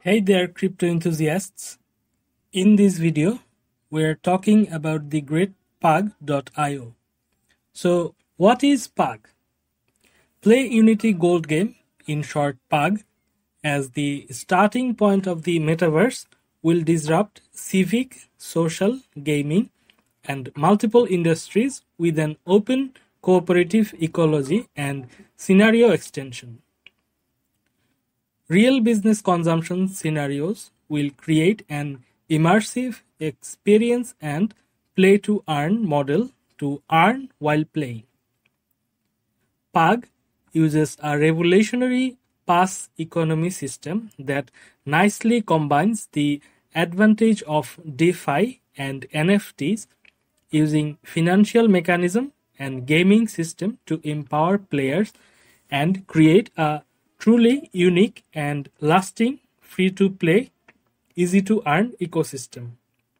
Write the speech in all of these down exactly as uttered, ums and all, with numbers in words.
Hey there, crypto enthusiasts. In this video, we're talking about the great Pug dot i o. So, what is Pug? Play Unity Gold Game, in short Pug, as the starting point of the metaverse will disrupt civic, social, gaming, and multiple industries with an open cooperative ecology and scenario extension. Real business consumption scenarios will create an immersive experience and play-to-earn model to earn while playing. Pug uses a revolutionary pass economy system that nicely combines the advantage of DeFi and N F Ts using financial mechanism and gaming system to empower players and create a truly unique and lasting free-to-play, easy-to-earn ecosystem.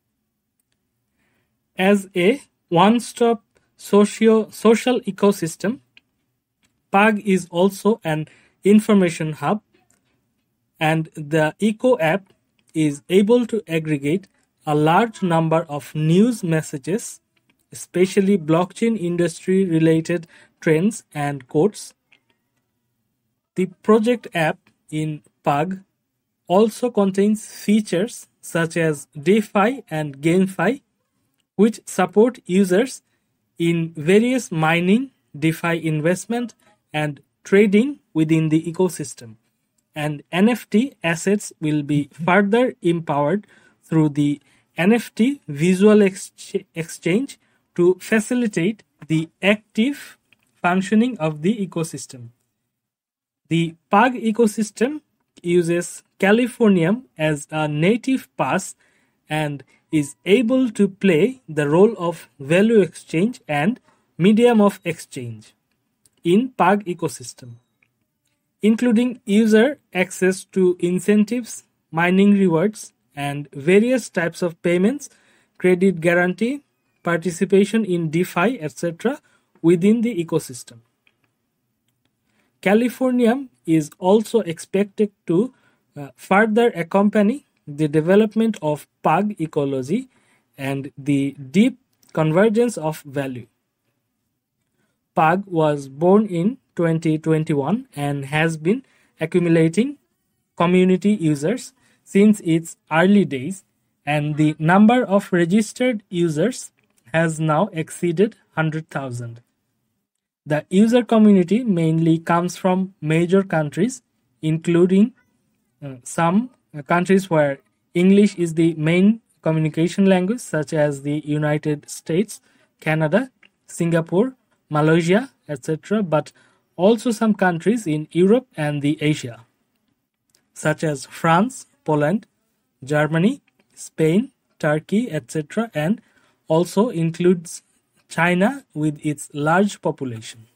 As a one-stop socio social ecosystem, Pug is also an information hub, and the Eco app is able to aggregate a large number of news messages, especially blockchain industry-related trends and quotes. The project app in Pug also contains features such as DeFi and GameFi, which support users in various mining, DeFi investment, and trading within the ecosystem. And N F T assets will be further empowered through the N F T Visual ex Exchange to facilitate the active functioning of the ecosystem. The Pug ecosystem uses Californium as a native pass and is able to play the role of value exchange and medium of exchange in Pug ecosystem, including user access to incentives, mining rewards, and various types of payments, credit guarantee, participation in DeFi, et cetera within the ecosystem. Californium is also expected to uh, further accompany the development of Pug ecology and the deep convergence of value. Pug was born in twenty twenty-one and has been accumulating community users since its early days, and the number of registered users has now exceeded one hundred thousand. The user community mainly comes from major countries, including uh, some uh, countries where English is the main communication language, such as the United States, Canada, Singapore, Malaysia, et cetera, but also some countries in Europe and the Asia, such as France, Poland, Germany, Spain, Turkey, et cetera, and also includes China with its large population.